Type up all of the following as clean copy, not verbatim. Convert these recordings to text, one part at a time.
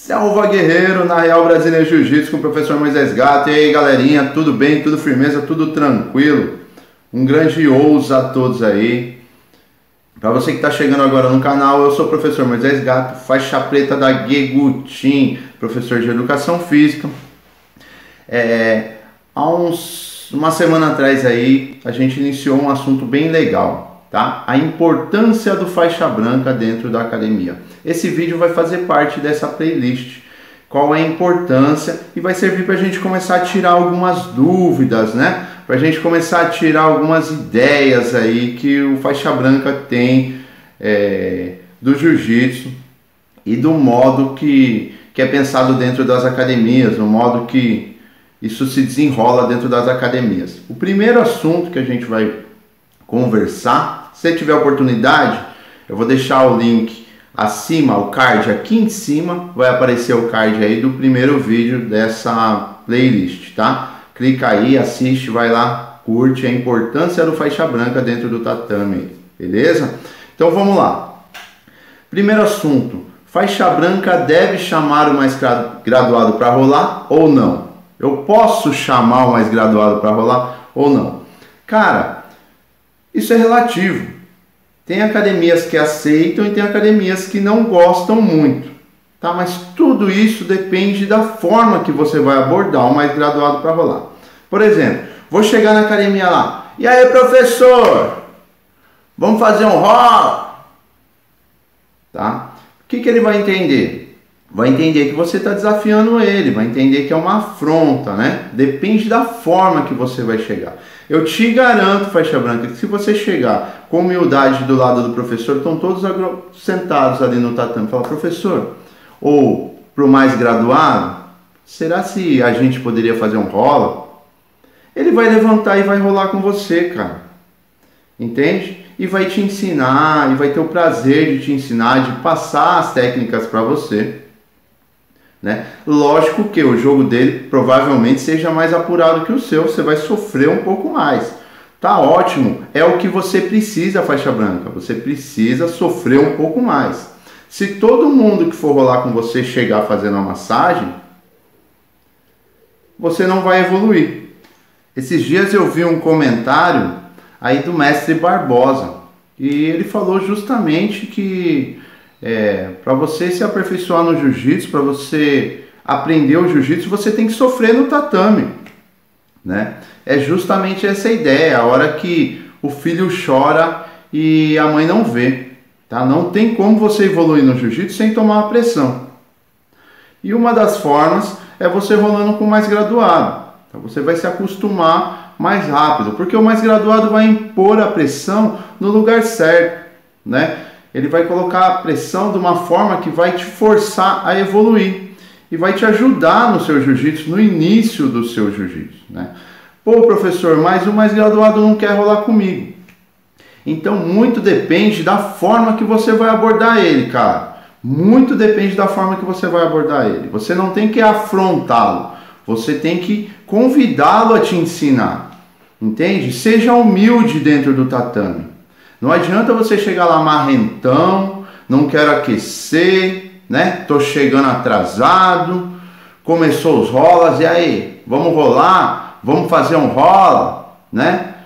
Selva Guerreiro na Real Brasília Jiu-Jitsu com o professor Moisés Gato. E aí, galerinha, tudo bem? Tudo firmeza? Tudo tranquilo? Um grande ousa a todos aí. Para você que está chegando agora no canal, eu sou o professor Moisés Gato, faixa preta da Gegutin, professor de Educação Física. Há uma semana atrás aí, a gente iniciou um assunto bem legal, tá? A importância do faixa branca dentro da academia. Esse vídeo vai fazer parte dessa playlist. Qual é a importância e vai servir para a gente começar a tirar algumas dúvidas, né? Para a gente começar a tirar algumas ideias aí que o faixa branca tem do jiu-jitsu e do modo que é pensado dentro das academias, o modo que isso se desenrola dentro das academias. O primeiro assunto que a gente vai conversar, se tiver oportunidade, eu vou deixar o link acima, o card aqui em cima, vai aparecer o card aí do primeiro vídeo dessa playlist, tá? Clica aí, assiste, vai lá, curte a importância do faixa branca dentro do tatame, beleza? Então vamos lá. Primeiro assunto, faixa branca deve chamar o mais graduado para rolar ou não? Eu posso chamar o mais graduado para rolar ou não? Cara, isso é relativo. Tem academias que aceitam e tem academias que não gostam muito, tá? Mas tudo isso depende da forma que você vai abordar o mais graduado para rolar. Por exemplo, vou chegar na academia lá. E aí, professor? Vamos fazer um rola? Tá? O que ele vai entender? Vai entender que você está desafiando ele, vai entender que é uma afronta, né? Depende da forma que você vai chegar. Eu te garanto, faixa branca, que se você chegar com humildade do lado do professor, estão todos sentados ali no tatame, fala, professor, ou para o mais graduado, será se a gente poderia fazer um rola? Ele vai levantar e vai rolar com você, cara. Entende? E vai te ensinar, e vai ter o prazer de te ensinar, de passar as técnicas para você. Né? Lógico que o jogo dele provavelmente seja mais apurado que o seu, você vai sofrer um pouco mais. Tá ótimo, é o que você precisa, faixa branca, você precisa sofrer um pouco mais. Se todo mundo que for rolar com você chegar fazendo a massagem, você não vai evoluir. Esses dias eu vi um comentário aí do mestre Barbosa, e ele falou justamente que para você se aperfeiçoar no jiu-jitsu, para você aprender o jiu-jitsu, você tem que sofrer no tatame, né? É justamente essa ideia, a hora que o filho chora e a mãe não vê, tá? Não tem como você evoluir no jiu-jitsu sem tomar uma pressão. E uma das formas é você rolando com o mais graduado. Então você vai se acostumar mais rápido, porque o mais graduado vai impor a pressão no lugar certo, né? Ele vai colocar a pressão de uma forma que vai te forçar a evoluir e vai te ajudar no seu jiu-jitsu, no início do seu jiu-jitsu, né? Pô, professor, mas o mais graduado não quer rolar comigo. Então, muito depende da forma que você vai abordar ele, cara. Muito depende da forma que você vai abordar ele. Você não tem que afrontá-lo, você tem que convidá-lo a te ensinar, entende? Seja humilde dentro do tatame. Não adianta você chegar lá marrentão, não quero aquecer, né? Tô chegando atrasado, começou os rolas, e aí? Vamos rolar? Vamos fazer um rola, né?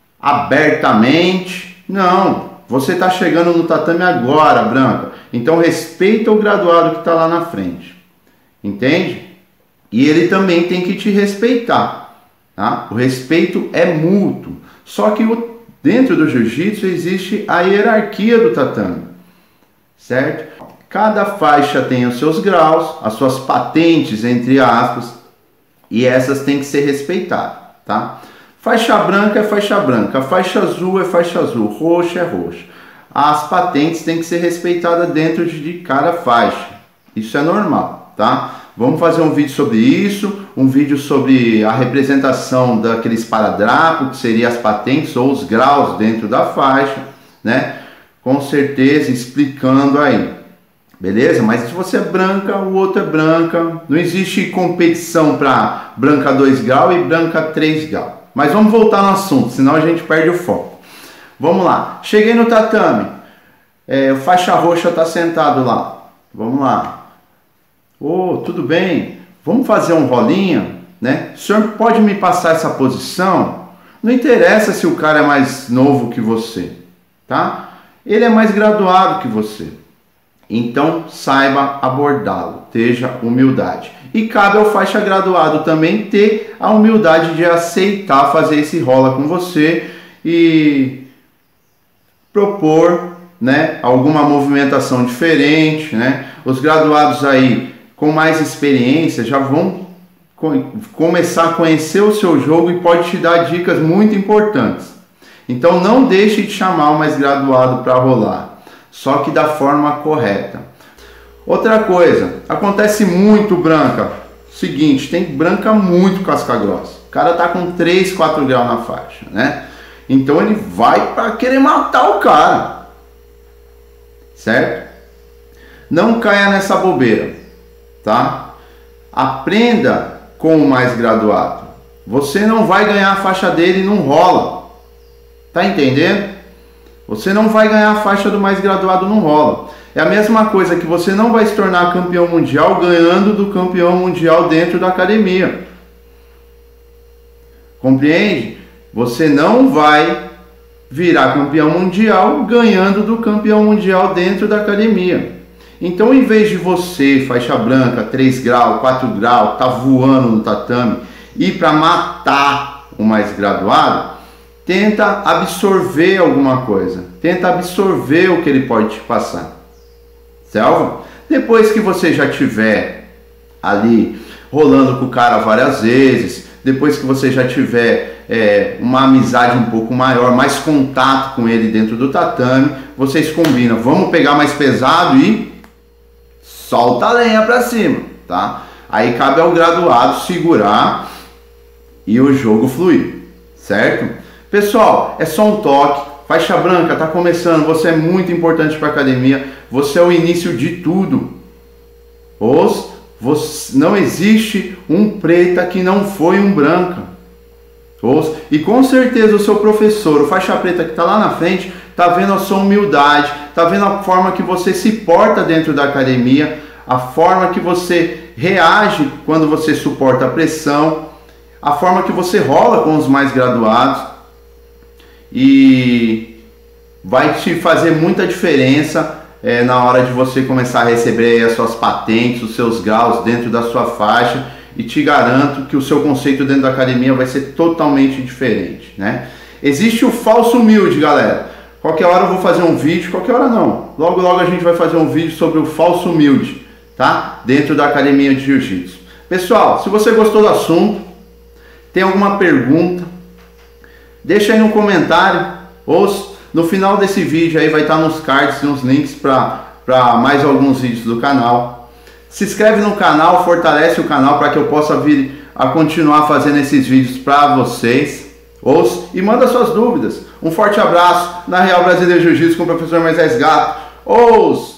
Abertamente. Não, você tá chegando no tatame agora, branca. Então respeita o graduado que tá lá na frente, entende? E ele também tem que te respeitar, tá? O respeito é mútuo, só que dentro do jiu-jitsu existe a hierarquia do tatame, certo? Cada faixa tem os seus graus, as suas patentes, entre aspas, e essas têm que ser respeitadas, tá? Faixa branca é faixa branca, faixa azul é faixa azul, roxa é roxa. As patentes têm que ser respeitadas dentro de cada faixa, isso é normal, tá? Vamos fazer um vídeo sobre isso, um vídeo sobre a representação daqueles esparadrapo, que seria as patentes ou os graus dentro da faixa, né? Com certeza explicando aí, beleza? Mas se você é branca, o outro é branca, não existe competição para branca 2 graus e branca 3 graus. Mas vamos voltar no assunto, senão a gente perde o foco. Vamos lá, cheguei no tatame, o faixa roxa está sentado lá, vamos lá. Ô, tudo bem, vamos fazer um rolinha, né? O senhor pode me passar essa posição? Não interessa se o cara é mais novo que você, tá? Ele é mais graduado que você. Então, saiba abordá-lo, tenha humildade. E cabe ao faixa graduado também ter a humildade de aceitar fazer esse rola com você e propor, né, alguma movimentação diferente, né? Os graduados aí com mais experiência já vão começar a conhecer o seu jogo e pode te dar dicas muito importantes. Então não deixe de chamar o mais graduado para rolar, só que da forma correta. Outra coisa, acontece muito branca, seguinte, tem branca muito casca grossa, o cara tá com 3, 4 graus na faixa, né? Então ele vai para querer matar o cara, certo? Não caia nessa bobeira, tá? Aprenda com o mais graduado. Você não vai ganhar a faixa dele, não rola. Tá entendendo? Você não vai ganhar a faixa do mais graduado, não rola. É a mesma coisa que você não vai se tornar campeão mundial ganhando do campeão mundial dentro da academia. Compreende? Você não vai virar campeão mundial ganhando do campeão mundial dentro da academia. Então, em vez de você, faixa branca, 3 graus, 4 graus, tá voando no tatame, ir para matar o mais graduado, tenta absorver alguma coisa. Tenta absorver o que ele pode te passar. Certo? Depois que você já tiver ali rolando com o cara várias vezes, depois que você já tiver uma amizade um pouco maior, mais contato com ele dentro do tatame, vocês combinam, vamos pegar mais pesado e solta a lenha para cima, tá? Aí cabe ao graduado segurar e o jogo fluir, certo? Pessoal, é só um toque. Faixa branca, tá começando, você é muito importante para a academia, você é o início de tudo. Não existe um preta que não foi um branca. E com certeza o seu professor, o faixa preta que está lá na frente, está vendo a sua humildade, está vendo a forma que você se porta dentro da academia, a forma que você reage quando você suporta a pressão, a forma que você rola com os mais graduados, e vai te fazer muita diferença na hora de você começar a receber as suas patentes, os seus graus dentro da sua faixa, e te garanto que o seu conceito dentro da academia vai ser totalmente diferente, né? Existe o falso humilde, galera. Qualquer hora eu vou fazer um vídeo, qualquer hora não, logo a gente vai fazer um vídeo sobre o falso humilde, tá? Dentro da academia de jiu-jitsu. Pessoal, se você gostou do assunto, tem alguma pergunta, deixa aí no comentário, ou no final desse vídeo aí vai estar nos cards, nos links para mais alguns vídeos do canal. Se inscreve no canal, fortalece o canal para que eu possa vir a continuar fazendo esses vídeos para vocês. E manda suas dúvidas. Um forte abraço na Real Brasileira Jiu-Jitsu com o professor Moisés Gato.